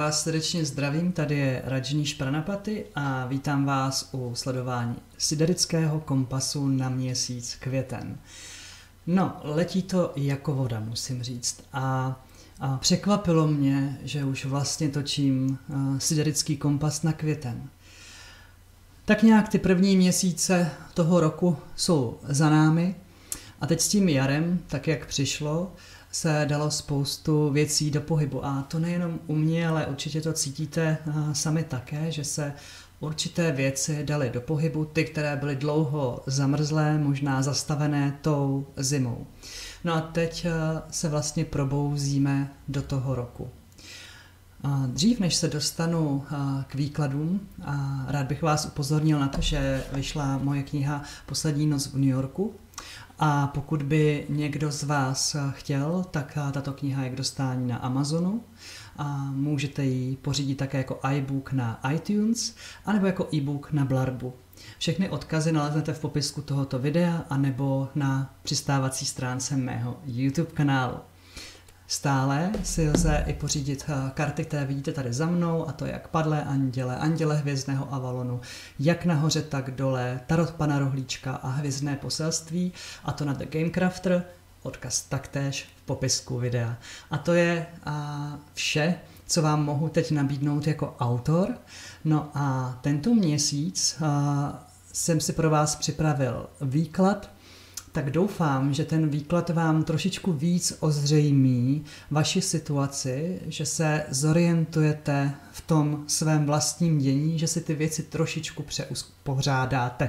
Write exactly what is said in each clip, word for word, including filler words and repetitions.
vás srdečně zdravím, tady je Rajneesh Pranapati a vítám vás u sledování Siderického kompasu na měsíc květen. No, letí to jako voda, musím říct. A, a překvapilo mě, že už vlastně točím uh, Siderický kompas na květen. Tak nějak ty první měsíce toho roku jsou za námi a teď s tím jarem, tak jak přišlo, se dalo spoustu věcí do pohybu. A to nejenom u mě, ale určitě to cítíte sami také, že se určité věci daly do pohybu, ty, které byly dlouho zamrzlé, možná zastavené tou zimou. No a teď se vlastně probouzíme do toho roku. Dřív, než se dostanu k výkladům, rád bych vás upozornil na to, že vyšla moje kniha Poslední noc v New Yorku. A pokud by někdo z vás chtěl, tak tato kniha je k dostání na Amazonu a můžete ji pořídit také jako iBook na iTunes anebo jako e-book na Blarbu. Všechny odkazy naleznete v popisku tohoto videa anebo na přistávací stránce mého YouTube kanálu. Stále si lze i pořídit karty, které vidíte tady za mnou, a to jak Padlé anděle, Anděle hvězdného Avalonu, jak nahoře, tak dole, Tarot pana Rohlíčka a Hvězdné poselství, a to na The Game Crafter, odkaz taktéž v popisku videa. A to je a, vše, co vám mohu teď nabídnout jako autor. No a tento měsíc a, jsem si pro vás připravil výklad, tak doufám, že ten výklad vám trošičku víc ozřejmí vaši situaci, že se zorientujete v tom svém vlastním dění, že si ty věci trošičku přeuspořádáte.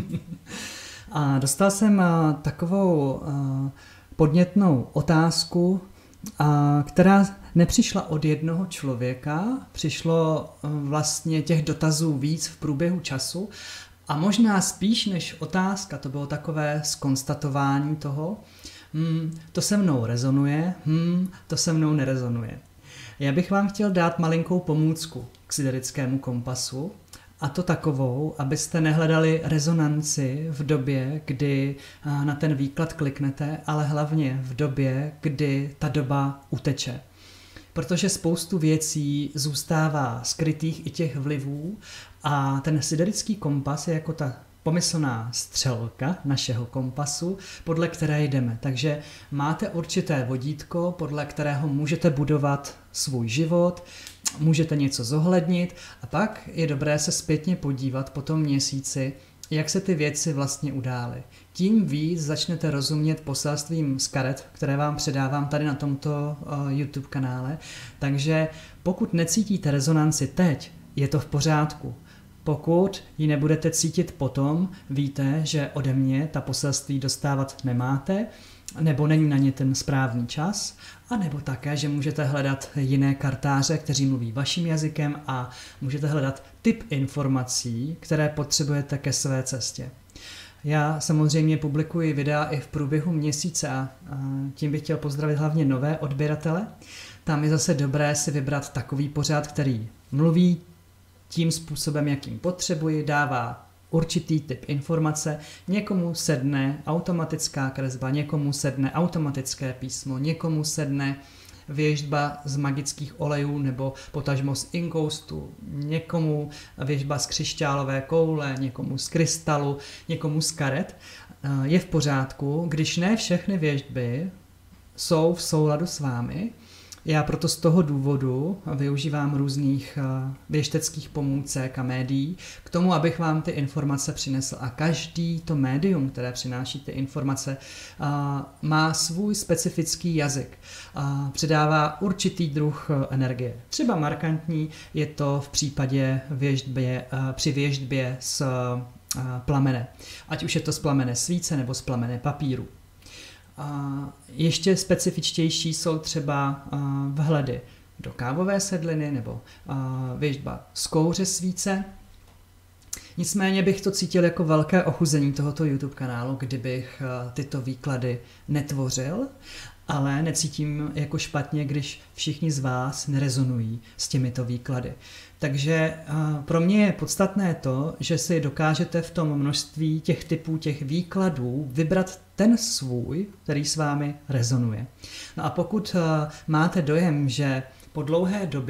A dostal jsem takovou podnětnou otázku, která nepřišla od jednoho člověka, přišlo vlastně těch dotazů víc v průběhu času. A možná spíš než otázka, to bylo takové zkonstatování toho, hmm, to se mnou rezonuje, hmm, to se mnou nerezonuje. Já bych vám chtěl dát malinkou pomůcku k siderickému kompasu, a to takovou, abyste nehledali rezonanci v době, kdy na ten výklad kliknete, ale hlavně v době, kdy ta doba uteče. Protože spoustu věcí zůstává skrytých i těch vlivů a ten siderický kompas je jako ta pomyslná střelka našeho kompasu, podle které jdeme. Takže máte určité vodítko, podle kterého můžete budovat svůj život, můžete něco zohlednit a pak je dobré se zpětně podívat po tom měsíci, jak se ty věci vlastně udály. Tím víc začnete rozumět poselstvím z karet, které vám předávám tady na tomto uh, YouTube kanále. Takže pokud necítíte rezonanci teď, je to v pořádku. Pokud ji nebudete cítit potom, víte, že ode mě ta poselství dostávat nemáte, nebo není na ně ten správný čas, a nebo také, že můžete hledat jiné kartáře, kteří mluví vaším jazykem a můžete hledat typ informací, které potřebujete ke své cestě. Já samozřejmě publikuji videa i v průběhu měsíce a tím bych chtěl pozdravit hlavně nové odběratele. Tam je zase dobré si vybrat takový pořad, který mluví tím způsobem, jakým potřebuji, dává určitý typ informace, někomu sedne automatická kresba, někomu sedne automatické písmo, někomu sedne věštba z magických olejů nebo potažmo z inkoustu, někomu věštba z křišťálové koule, někomu z krystalu, někomu z karet. Je v pořádku, když ne všechny věštby jsou v souladu s vámi. Já proto z toho důvodu využívám různých věšteckých pomůcek a médií k tomu, abych vám ty informace přinesl. A každý to médium, které přináší ty informace, má svůj specifický jazyk. Předává určitý druh energie. Třeba markantní je to v případě věštbě, při věštbě z plamene. Ať už je to z plamene svíce nebo z plamene papíru. A ještě specifičtější jsou třeba vhledy do kávové sedliny nebo věštba z kouře svíce. Nicméně bych to cítil jako velké ochuzení tohoto YouTube kanálu, kdybych tyto výklady netvořil, ale necítím jako špatně, když všichni z vás nerezonují s těmito výklady. Takže pro mě je podstatné to, že si dokážete v tom množství těch typů, těch výkladů vybrat ten svůj, který s vámi rezonuje. No a pokud máte dojem, že po dlouhé době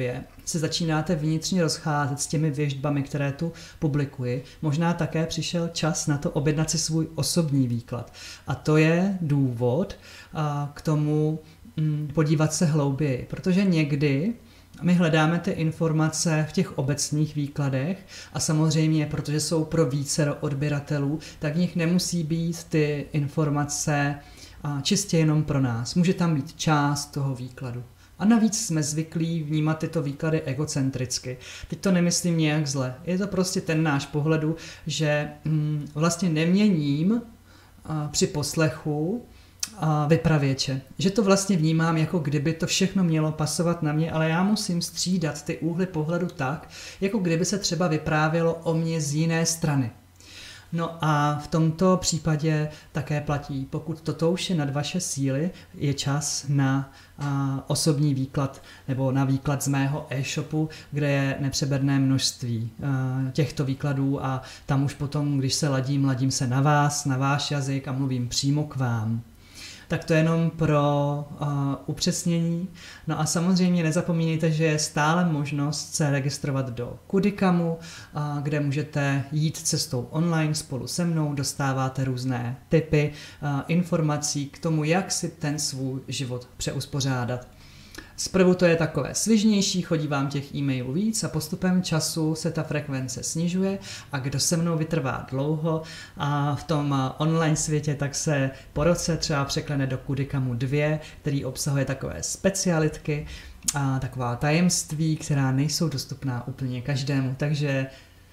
se začínáte vnitřně rozcházet s těmi věštbami, které tu publikuji, možná také přišel čas na to objednat si svůj osobní výklad. A to je důvod a, k tomu m, podívat se hlouběji, protože někdy my hledáme ty informace v těch obecných výkladech a samozřejmě, protože jsou pro vícero odběratelů, tak v nich nemusí být ty informace čistě jenom pro nás. Může tam být část toho výkladu. A navíc jsme zvyklí vnímat tyto výklady egocentricky. Teď to nemyslím nějak zle. Je to prostě ten náš pohledu, že hm, vlastně neměním a, při poslechu a, vypravěče. Že to vlastně vnímám, jako kdyby to všechno mělo pasovat na mě, ale já musím střídat ty úhly pohledu tak, jako kdyby se třeba vyprávělo o mě z jiné strany. No a v tomto případě také platí, pokud toto už je nad vaše síly, je čas na a, osobní výklad nebo na výklad z mého e-shopu, kde je nepřeberné množství a, těchto výkladů a tam už potom, když se ladím, ladím se na vás, na váš jazyk a mluvím přímo k vám. Tak to je jenom pro uh, upřesnění. No a samozřejmě nezapomínejte, že je stále možnost se registrovat do Kudicamu, uh, kde můžete jít cestou online spolu se mnou, dostáváte různé tipy, uh, informací k tomu, jak si ten svůj život přeuspořádat. Zprvu to je takové svižnější, chodí vám těch e-mailů víc a postupem času se ta frekvence snižuje a kdo se mnou vytrvá dlouho a v tom online světě, tak se po roce třeba překlene do Kudicamu dva, který obsahuje takové specialitky a taková tajemství, která nejsou dostupná úplně každému. Takže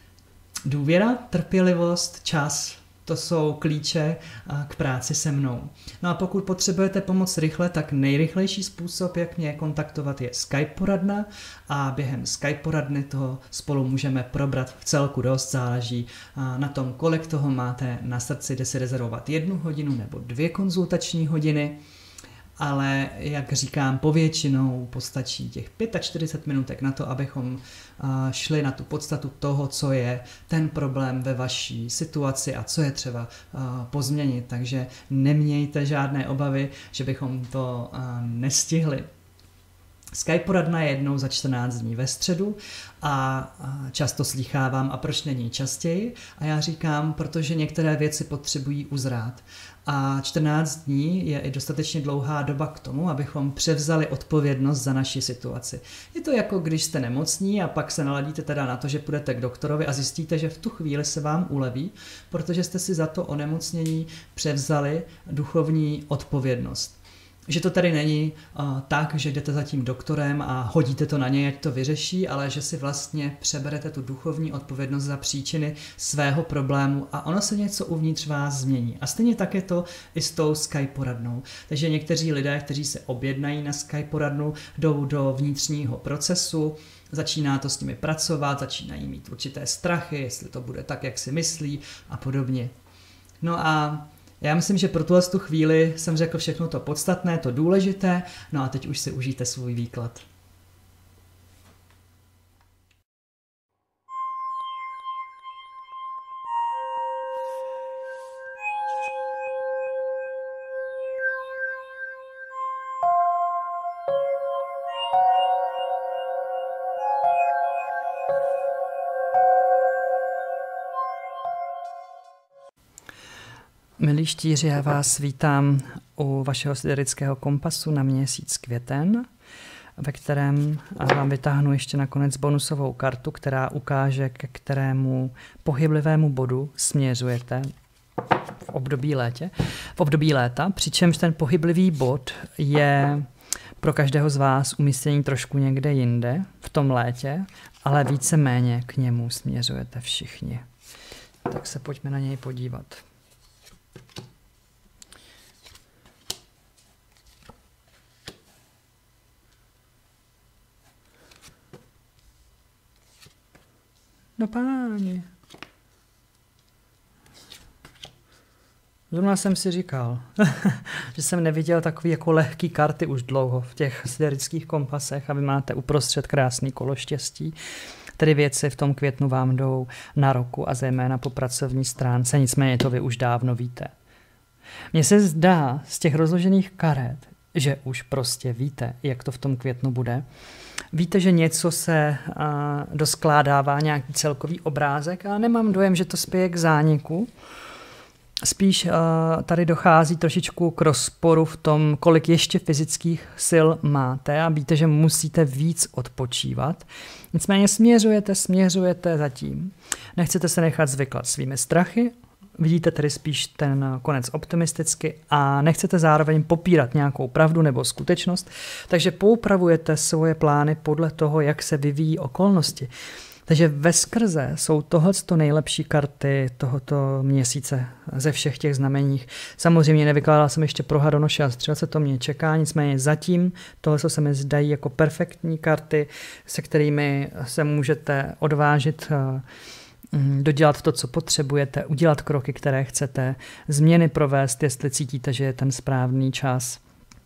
důvěra, trpělivost, čas, to jsou klíče k práci se mnou. No a pokud potřebujete pomoc rychle, tak nejrychlejší způsob, jak mě kontaktovat, je Skype poradna a během Skype poradny toho spolu můžeme probrat v celku dost, záleží na tom, kolik toho máte na srdci, jde si rezervovat jednu hodinu nebo dvě konzultační hodiny, ale jak říkám, povětšinou postačí těch čtyřicet pět minutek na to, abychom šli na tu podstatu toho, co je ten problém ve vaší situaci a co je třeba pozměnit. Takže nemějte žádné obavy, že bychom to nestihli. Skype poradna je jednou za čtrnáct dní ve středu a často slýchávám, a proč není častěji? A já říkám, protože některé věci potřebují uzrát. A čtrnáct dní je i dostatečně dlouhá doba k tomu, abychom převzali odpovědnost za naši situaci. Je to jako když jste nemocní a pak se naladíte teda na to, že půjdete k doktorovi a zjistíte, že v tu chvíli se vám uleví, protože jste si za to onemocnění převzali duchovní odpovědnost. Že to tady není uh, tak, že jdete za tím doktorem a hodíte to na něj, ať to vyřeší, ale že si vlastně přeberete tu duchovní odpovědnost za příčiny svého problému a ono se něco uvnitř vás změní. A stejně tak je to i s tou Skype poradnou. Takže někteří lidé, kteří se objednají na Skype poradnu, jdou do vnitřního procesu, začíná to s nimi pracovat, začínají mít určité strachy, jestli to bude tak, jak si myslí a podobně. No a já myslím, že pro tuhle tu chvíli jsem řekl všechno to podstatné, to důležité, no a teď už si užijte svůj výklad. Milí štíři, já vás vítám u vašeho siderického kompasu na měsíc květen, ve kterém vám vytáhnu ještě nakonec bonusovou kartu, která ukáže, ke kterému pohyblivému bodu směřujete v období létě, v období léta, přičemž ten pohyblivý bod je pro každého z vás umístěný trošku někde jinde v tom létě, ale víceméně k němu směřujete všichni. Tak se pojďme na něj podívat. No páni. Zrovna jsem si říkal, že jsem neviděl takový jako lehký karty už dlouho v těch siderických kompasech a vy máte uprostřed krásný kolo štěstí. Tedy věci v tom květnu vám jdou na ruku a zejména po pracovní stránce, nicméně to vy už dávno víte. Mně se zdá z těch rozložených karet, že už prostě víte, jak to v tom květnu bude. Víte, že něco se uh, doskládává, nějaký celkový obrázek, a nemám dojem, že to spěje k zániku. Spíš uh, tady dochází trošičku k rozporu v tom, kolik ještě fyzických sil máte, a víte, že musíte víc odpočívat. Nicméně směřujete, směřujete zatím. Nechcete se nechat zvyklat svými strachy, vidíte tedy spíš ten konec optimisticky a nechcete zároveň popírat nějakou pravdu nebo skutečnost, takže poupravujete svoje plány podle toho, jak se vyvíjí okolnosti. Takže veskrze jsou tohleto nejlepší karty tohoto měsíce ze všech těch znameních. Samozřejmě nevykládal jsem ještě pro Hadonoše a Střelce, to mě čeká, nicméně zatím tohle se mi zdají jako perfektní karty, se kterými se můžete odvážit dodělat to, co potřebujete, udělat kroky, které chcete, změny provést, jestli cítíte, že je ten správný čas.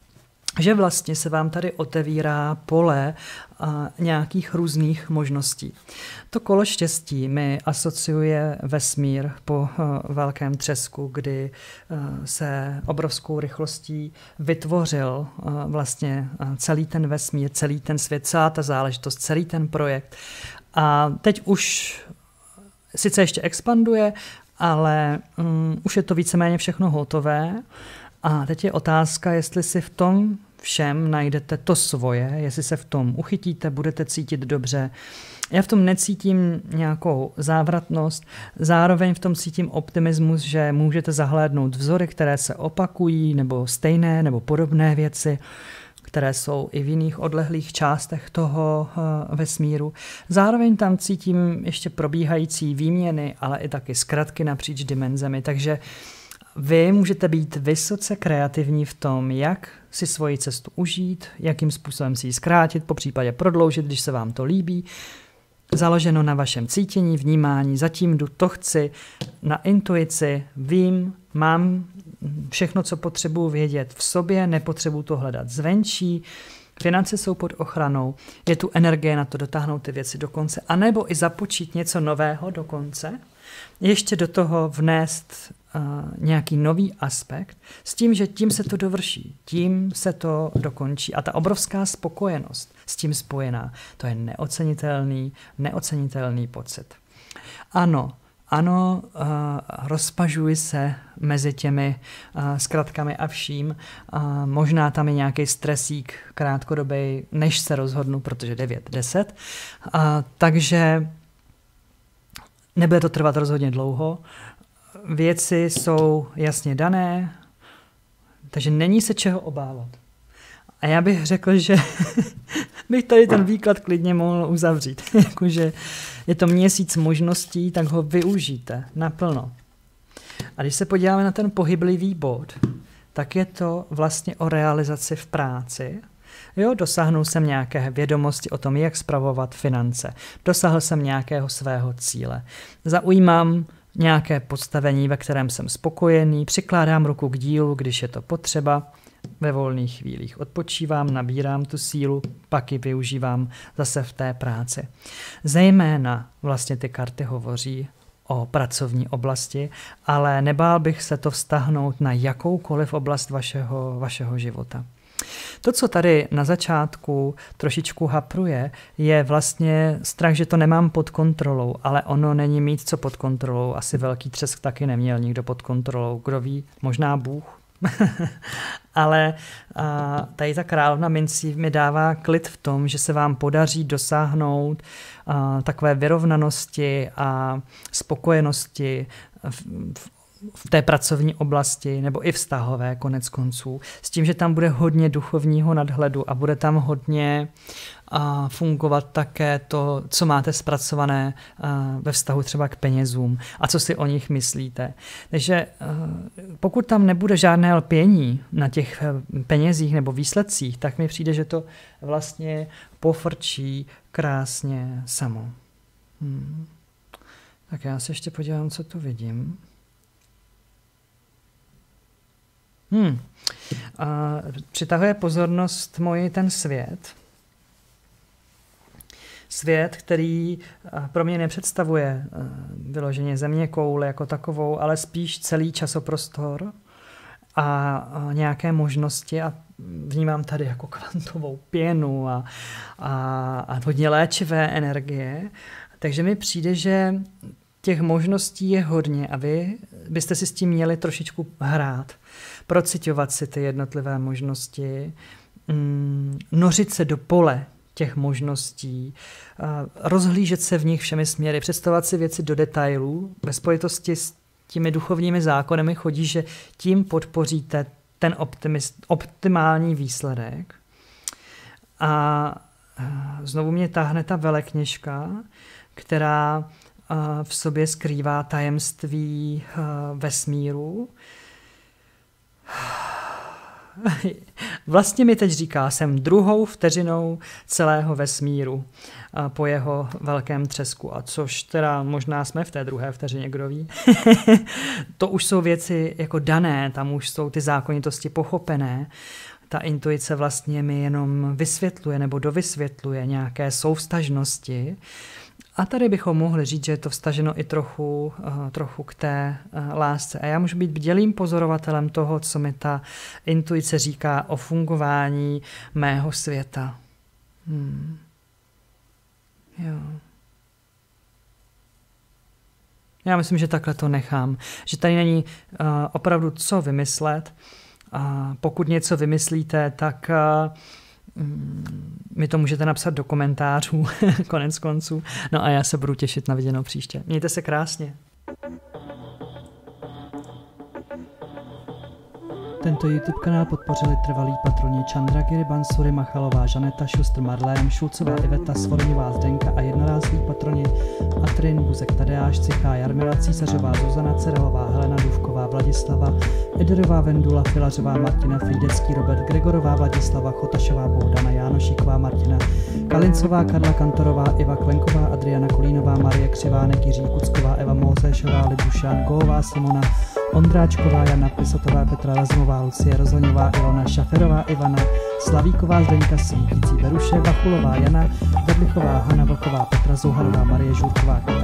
Že vlastně se vám tady otevírá pole a, nějakých různých možností. To kolo štěstí mi asociuje vesmír po a, velkém třesku, kdy a, se obrovskou rychlostí vytvořil a, vlastně a, celý ten vesmír, celý ten svět, celá ta záležitost, celý ten projekt. A teď už sice ještě expanduje, ale um, už je to víceméně všechno hotové. A teď je otázka, jestli si v tom všem najdete to svoje, jestli se v tom uchytíte, budete cítit dobře. Já v tom necítím nějakou závratnost, zároveň v tom cítím optimismus, že můžete zahlédnout vzory, které se opakují, nebo stejné, nebo podobné věci, které jsou i v jiných odlehlých částech toho uh, vesmíru. Zároveň tam cítím ještě probíhající výměny, ale i taky zkratky napříč dimenzemi, takže vy můžete být vysoce kreativní v tom, jak si svoji cestu užít, jakým způsobem si ji zkrátit, popřípadě prodloužit, když se vám to líbí. Založeno na vašem cítění, vnímání, zatím jdu, to chci, na intuici, vím, mám všechno, co potřebuji vědět v sobě, nepotřebuji to hledat zvenčí, finance jsou pod ochranou, je tu energie na to dotáhnout ty věci do konce, anebo i započít něco nového do konce, ještě do toho vnést uh, nějaký nový aspekt s tím, že tím se to dovrší, tím se to dokončí. A ta obrovská spokojenost s tím spojená, to je neocenitelný, neocenitelný pocit. Ano, ano, uh, rozpažuji se mezi těmi uh, zkratkami a vším. Uh, možná tam je nějaký stresík krátkodobý, než se rozhodnu, protože devět deset. Uh, takže nebude to trvat rozhodně dlouho. Věci jsou jasně dané, takže není se čeho obávat. A já bych řekl, že bych tady ten výklad klidně mohl uzavřít. Jakože je to měsíc možností, tak ho využijte naplno. A když se podíváme na ten pohyblivý bod, tak je to vlastně o realizaci v práci. Jo, dosáhnul jsem nějaké vědomosti o tom, jak spravovat finance. Dosáhl jsem nějakého svého cíle. Zaujímám nějaké postavení, ve kterém jsem spokojený, přikládám ruku k dílu, když je to potřeba, ve volných chvílích odpočívám, nabírám tu sílu, pak ji využívám zase v té práci. Zejména vlastně ty karty hovoří o pracovní oblasti, ale nebál bych se to vztahnout na jakoukoliv oblast vašeho, vašeho života. To, co tady na začátku trošičku hapruje, je vlastně strach, že to nemám pod kontrolou, ale ono není mít co pod kontrolou. Asi velký třesk taky neměl nikdo pod kontrolou. Kdo ví, možná Bůh. Ale a, tady ta královna mincí mi dává klid v tom, že se vám podaří dosáhnout a, takové vyrovnanosti a spokojenosti v, v v té pracovní oblasti nebo i vztahové konec konců, s tím, že tam bude hodně duchovního nadhledu a bude tam hodně a, fungovat také to, co máte zpracované a, ve vztahu třeba k penězům a co si o nich myslíte. Takže a, pokud tam nebude žádné lpění na těch penězích nebo výsledcích, tak mi přijde, že to vlastně pofrčí krásně samo. Hmm. Tak já se ještě podívám, co tu vidím. Hmm. A přitahuje pozornost moji ten svět. Svět, který pro mě nepředstavuje vyloženě země koule jako takovou, ale spíš celý časoprostor a nějaké možnosti a vnímám tady jako kvantovou pěnu a, a, a hodně léčivé energie. Takže mi přijde, že těch možností je hodně a vy byste si s tím měli trošičku hrát, prociťovat si ty jednotlivé možnosti, mm, nořit se do pole těch možností, rozhlížet se v nich všemi směry, představovat si věci do detailů. Ve spojitosti s těmi duchovními zákony chodí, že tím podpoříte ten optimist, optimální výsledek. A znovu mě táhne ta velekněžka, která v sobě skrývá tajemství vesmíru. Vlastně mi teď říká, jsem druhou vteřinou celého vesmíru po jeho velkém třesku. A což teda možná jsme v té druhé vteřině, kdo ví. To už jsou věci jako dané, tam už jsou ty zákonitosti pochopené. Ta intuice vlastně mi jenom vysvětluje nebo dovysvětluje nějaké souvztažnosti. A tady bychom mohli říct, že je to vztaženo i trochu, uh, trochu k té uh, lásce. A já můžu být bdělým pozorovatelem toho, co mi ta intuice říká o fungování mého světa. Hmm. Jo. Já myslím, že takhle to nechám. Že tady není uh, opravdu co vymyslet. A pokud něco vymyslíte, tak uh, mi to můžete napsat do komentářů, konec konců. No a já se budu těšit na viděnou příště. Mějte se krásně. Tento YouTube kanál podpořili trvalí patroni Chandragiri, Bansuri, Machalová, Žaneta, Šustr, Marlém, Šulcová, Iveta, Svorňová, Zdenka a jednorázový patroni Atrin, Buzek, Tadeáš, Cichá, Jarmila, Císařová, Zuzana, Cerelová, Helena, Důvková, Vladislava, Ederová, Vendula, Filařová, Martina, Frýdecký, Robert, Gregorová, Vladislava, Chotašová, Bohdana, Jánošíková, Martina, Kalincová, Karla Kantorová, Iva Klenková, Adriana Kolínová, Marie Křivánek, Jiří Kucková, Eva Mozéšová, Libušán, Góová, Simona, Ondráčková, Jana Pisotová, Petra Razmová, Lucie Rozhoňová, Ilona Šaferová, Ivana, Slavíková, Zdeňka, Svítící Beruše, Vachulová, Jana, Vedlichová, Hana Vlková, Petra Zouhanová, Marie Žurková,